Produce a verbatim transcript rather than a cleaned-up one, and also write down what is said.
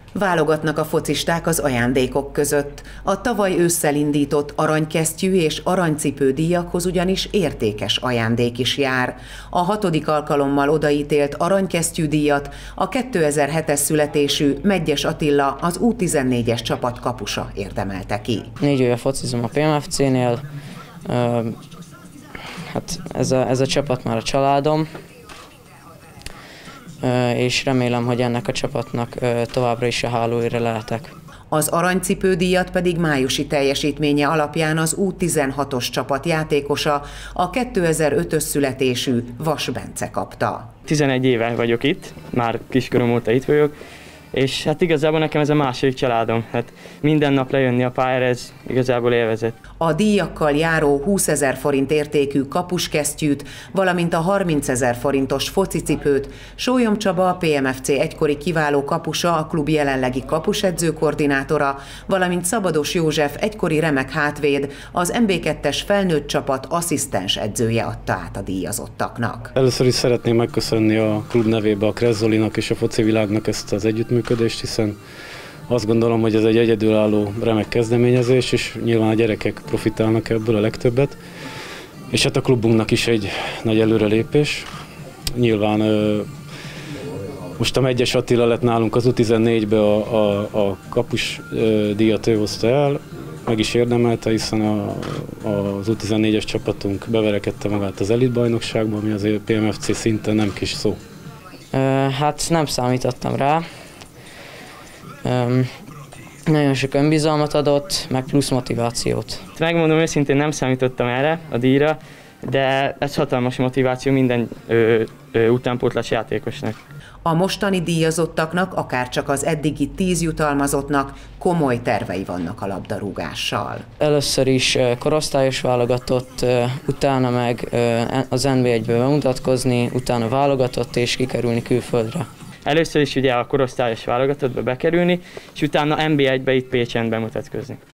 Válogatnak a focisták az ajándékok között. A tavaly ősszel indított aranykesztyű és aranycipő díjakhoz ugyanis értékes ajándék is jár. A hatodik alkalommal odaítélt aranykesztyű díjat a kétezer-hetes születésű Medgyes Attila, az U tizennégyes csapat kapusa érdemelte ki. Négy éve focizom a pé em ef cé-nél, hát ez a, ez a csapat már a családom, és remélem, hogy ennek a csapatnak továbbra is a hálóira lehetek. Az aranycipődíjat pedig májusi teljesítménye alapján az U tizenhatos csapat játékosa, a kétezer-ötös születésű Vas Bence kapta. tizenegy éve vagyok itt, már kiskorom óta itt vagyok, és hát igazából nekem ez a második családom. Hát minden nap lejönni a pályára, ez igazából élvezet. A díjakkal járó húszezer forint értékű kapuskesztyűt, valamint a harmincezer forintos focicipőt Sólyom Csaba, a pé em ef cé egykori kiváló kapusa, a klub jelenlegi kapusedző koordinátora, valamint Szabados József egykori remek hátvéd, az em bé kettes felnőtt csapat asszisztens edzője adta át a díjazottaknak. Először is szeretném megköszönni a klub nevébe a Krezzolinak és a foci világnak ezt az együttműködést, hiszen azt gondolom, hogy ez egy egyedülálló remek kezdeményezés, és nyilván a gyerekek profitálnak ebből a legtöbbet. És hát a klubunknak is egy nagy előrelépés. Nyilván most a Medgyes Attila lett nálunk az U tizennégybe a, a, a kapus díjat ő hozta el, meg is érdemelte, hiszen a, az U tizennégyes csapatunk beverekedte magát az elitbajnokságban, ami azért pé em ef cé szinten nem kis szó. Hát nem számítottam rá. Um, nagyon sok önbizalmat adott, meg plusz motivációt. Megmondom őszintén, nem számítottam erre a díjra, de ez hatalmas motiváció minden ö, ö, utánpótlás játékosnak. A mostani díjazottaknak, akárcsak az eddigi tíz jutalmazottnak komoly tervei vannak a labdarúgással. Először is korosztályos válogatott, utána meg az en bé egybe bemutatkozni, utána válogatott és kikerülni külföldre. Először is ugye a korosztályos válogatottba bekerülni, és utána en bé egybe itt Pécsen bemutatkozni.